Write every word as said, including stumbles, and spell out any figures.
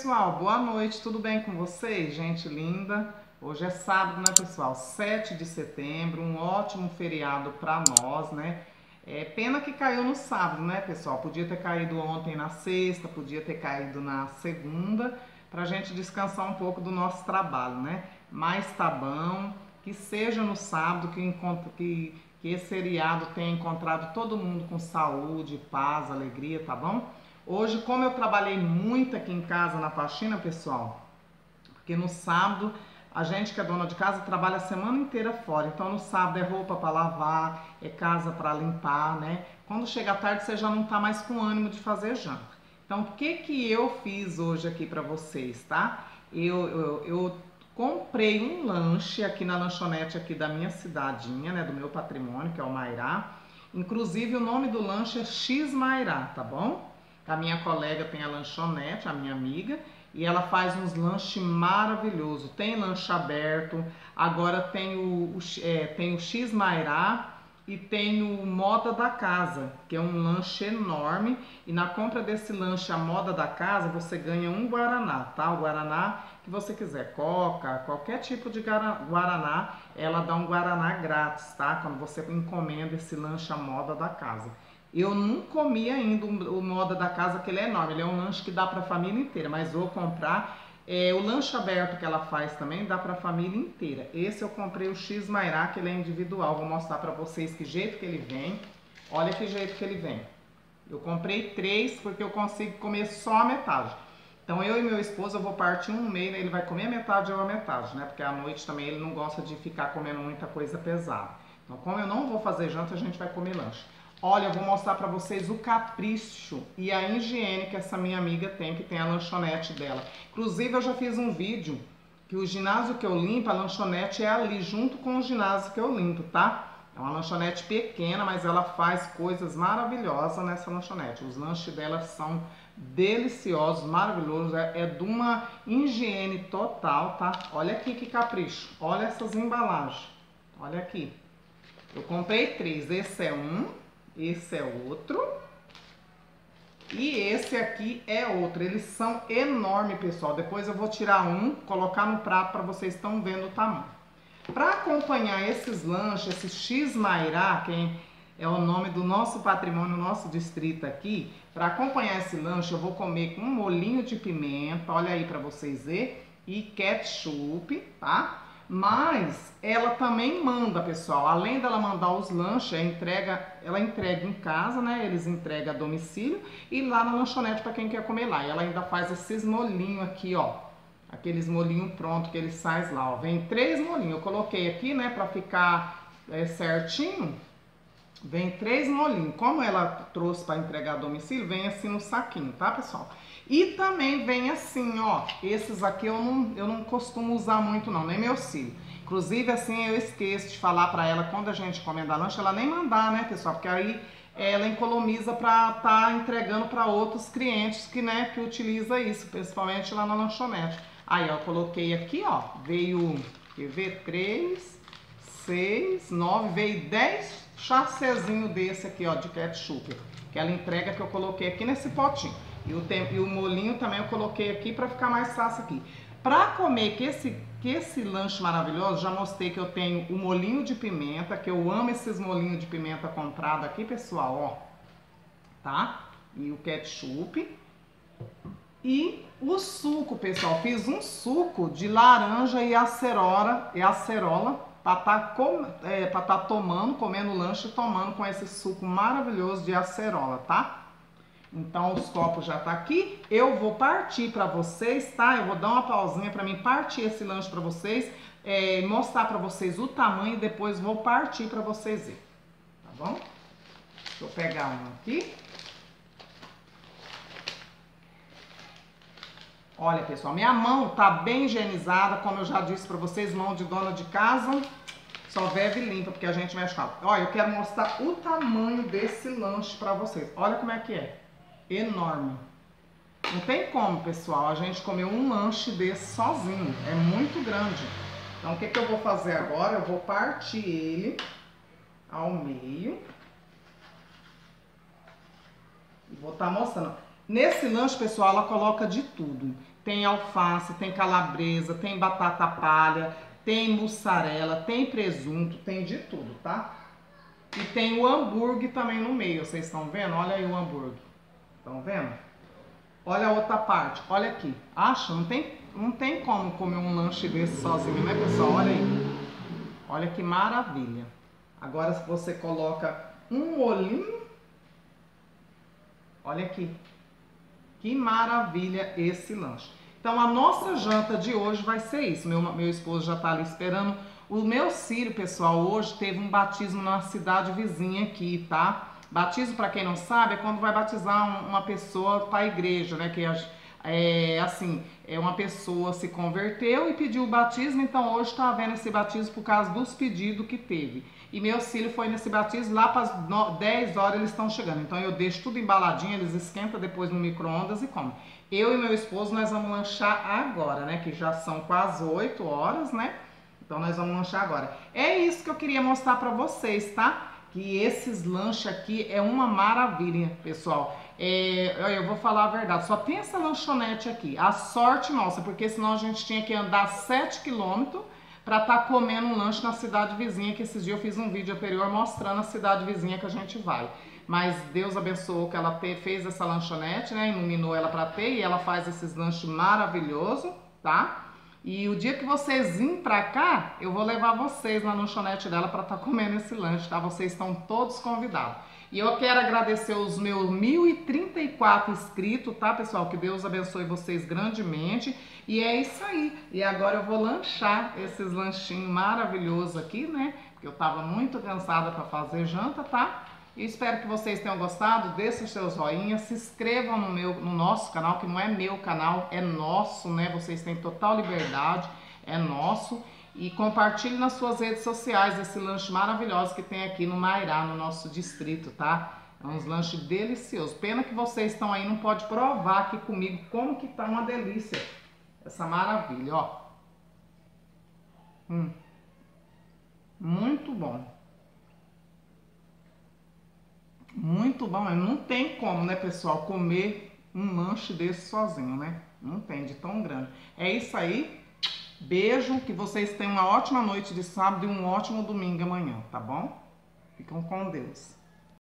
pessoal, boa noite, tudo bem com vocês? Gente linda, hoje é sábado, né pessoal? sete de setembro, um ótimo feriado para nós, né? É pena que caiu no sábado, né pessoal? Podia ter caído ontem na sexta, podia ter caído na segunda, pra gente descansar um pouco do nosso trabalho, né? Mas tá bom, que seja no sábado, que, encontre, que, que esse feriado tenha encontrado todo mundo com saúde, paz, alegria, tá bom? Hoje, como eu trabalhei muito aqui em casa na faxina, pessoal, porque no sábado a gente que é dona de casa trabalha a semana inteira fora, então no sábado é roupa para lavar, é casa para limpar, né? Quando chega à tarde você já não tá mais com ânimo de fazer janta. Então, o que que eu fiz hoje aqui para vocês, tá? Eu, eu, eu comprei um lanche aqui na lanchonete aqui da minha cidadinha, né? Do meu patrimônio, que é o Mairá. Inclusive o nome do lanche é X Mairá, tá bom? A minha colega tem a lanchonete, a minha amiga, e ela faz uns lanches maravilhosos. Tem lanche aberto, agora tem o, o, é, tem o X Mairá e tem o Moda da Casa, que é um lanche enorme. E na compra desse lanche, a Moda da Casa, você ganha um Guaraná, tá? O Guaraná que você quiser, Coca, qualquer tipo de Guaraná, ela dá um Guaraná grátis, tá? Quando você encomenda esse lanche, a Moda da Casa. Eu não comi ainda o Moda da Casa, que ele é enorme, ele é um lanche que dá para a família inteira, mas vou comprar. É, o lanche aberto que ela faz também dá para a família inteira. Esse eu comprei o X Mairá, que ele é individual, vou mostrar para vocês que jeito que ele vem. Olha que jeito que ele vem. Eu comprei três porque eu consigo comer só a metade. Então eu e meu esposo, eu vou partir um no meio, né? Ele vai comer a metade e eu a metade, né? Porque à noite também ele não gosta de ficar comendo muita coisa pesada. Então como eu não vou fazer janta, a gente vai comer lanche. Olha, eu vou mostrar pra vocês o capricho e a higiene que essa minha amiga tem, que tem a lanchonete dela. Inclusive, eu já fiz um vídeo que o ginásio que eu limpo, a lanchonete é ali, junto com o ginásio que eu limpo, tá? É uma lanchonete pequena, mas ela faz coisas maravilhosas nessa lanchonete. Os lanches dela são deliciosos, maravilhosos, é, é de uma higiene total, tá? Olha aqui que capricho, olha essas embalagens, olha aqui. Eu comprei três, esse é um... Esse é outro. E esse aqui é outro. Eles são enormes, pessoal. Depois eu vou tirar um, colocar no prato para vocês estão vendo o tamanho. Para acompanhar esses lanches, esse X Mairá, que é o nome do nosso patrimônio, nosso distrito aqui. Para acompanhar esse lanche, eu vou comer com um molhinho de pimenta, olha aí para vocês verem, e ketchup, tá? Mas ela também manda, pessoal, além dela mandar os lanches, ela entrega, ela entrega em casa, né? Eles entregam a domicílio e lá na lanchonete para quem quer comer lá. E ela ainda faz esses molhinhos aqui, ó. Aqueles molhinhos prontos que eles faz lá, ó. Vem três molhinhos. Eu coloquei aqui, né, para ficar é, certinho. Vem três molhinhos. Como ela trouxe para entregar a domicílio, vem assim no saquinho, tá, pessoal? E também vem assim, ó, esses aqui eu não, eu não costumo usar muito não, nem meu cílio. Inclusive, assim, eu esqueço de falar pra ela, quando a gente encomenda lanche, ela nem mandar, né, pessoal? Porque aí ela economiza pra tá entregando pra outros clientes que, né, que utiliza isso, principalmente lá na lanchonete. Aí, ó, eu coloquei aqui, ó, veio, quer ver, três, seis, nove, veio dez chacezinho desse aqui, ó, de ketchup, que ela entrega, que eu coloquei aqui nesse potinho. E o, tempo, e o molinho também eu coloquei aqui para ficar mais fácil aqui. Para comer que esse, que esse lanche maravilhoso, já mostrei que eu tenho o molinho de pimenta, que eu amo esses molinhos de pimenta comprado aqui, pessoal, ó. Tá? E o ketchup. E o suco, pessoal. Fiz um suco de laranja e acerola, e acerola para tá é, tá tomando, comendo lanche e tomando com esse suco maravilhoso de acerola, tá? Então, os copos já tá aqui. Eu vou partir para vocês, tá? Eu vou dar uma pausinha para mim partir esse lanche para vocês, é, mostrar para vocês o tamanho e depois vou partir para vocês verem, tá bom? Deixa eu pegar um aqui. Olha, pessoal, minha mão tá bem higienizada, como eu já disse para vocês, mão de dona de casa, só vive limpa, porque a gente mexe com ela. Olha, eu quero mostrar o tamanho desse lanche para vocês. Olha como é que é. Enorme. Não tem como, pessoal, a gente comer um lanche desse sozinho. É muito grande. Então, o que que eu vou fazer agora? Eu vou partir ele ao meio. E vou estar mostrando. Nesse lanche, pessoal, ela coloca de tudo. tem alface, tem calabresa, tem batata palha, tem mussarela, tem presunto, tem de tudo, tá? E tem o hambúrguer também no meio, vocês estão vendo? Olha aí o hambúrguer, estão vendo? Olha a outra parte, olha aqui. Acha? Não tem, não tem como comer um lanche desse sozinho, né, pessoal? Olha aí. Olha que maravilha. Agora você coloca um molhinho. Olha aqui. Que maravilha esse lanche. Então a nossa janta de hoje vai ser isso. Meu, meu esposo já tá ali esperando. O meu Círio, pessoal, hoje teve um batismo na cidade vizinha aqui, tá? Batismo, para quem não sabe, é quando vai batizar uma pessoa para a igreja, né? Que é assim, é uma pessoa se converteu e pediu o batismo, então hoje está havendo esse batismo por causa dos pedidos que teve. E meu filho foi nesse batismo, lá para as dez horas eles estão chegando. Então eu deixo tudo embaladinho, eles esquentam depois no micro-ondas e comem. Eu e meu esposo, nós vamos lanchar agora, né? Que já são quase oito horas, né? Então nós vamos lanchar agora. É isso que eu queria mostrar para vocês, tá? Que esses lanches aqui é uma maravilha, pessoal. É, eu vou falar a verdade, só tem essa lanchonete aqui. A sorte nossa, porque senão a gente tinha que andar sete quilômetros para estar tá comendo um lanche na cidade vizinha, que esses dias eu fiz um vídeo anterior mostrando a cidade vizinha que a gente vai. Mas Deus abençoou que ela fez essa lanchonete, né? Iluminou ela para ter, e ela faz esses lanches maravilhosos, tá? E o dia que vocês virem pra cá, eu vou levar vocês na lanchonete dela para estar tá comendo esse lanche, tá? Vocês estão todos convidados. E eu quero agradecer os meus mil e trinta e quatro inscritos, tá, pessoal? Que Deus abençoe vocês grandemente. E é isso aí. E agora eu vou lanchar esses lanchinhos maravilhosos aqui, né? Porque eu tava muito cansada para fazer janta, tá? E espero que vocês tenham gostado. Deixem os seus joinhas, se inscrevam no, meu, no nosso canal, que não é meu canal, é nosso, né? Vocês têm total liberdade, é nosso. E compartilhe nas suas redes sociais esse lanche maravilhoso que tem aqui no Mairá, no nosso distrito, tá? É uns lanches deliciosos. Pena que vocês estão aí, não pode provar aqui comigo como que tá uma delícia essa maravilha, ó. Hum. Muito bom. Muito bom, mas não tem como, né, pessoal, comer um lanche desse sozinho, né? Não tem, de tão grande. É isso aí. Beijo, que vocês tenham uma ótima noite de sábado e um ótimo domingo amanhã, tá bom? Ficam com Deus.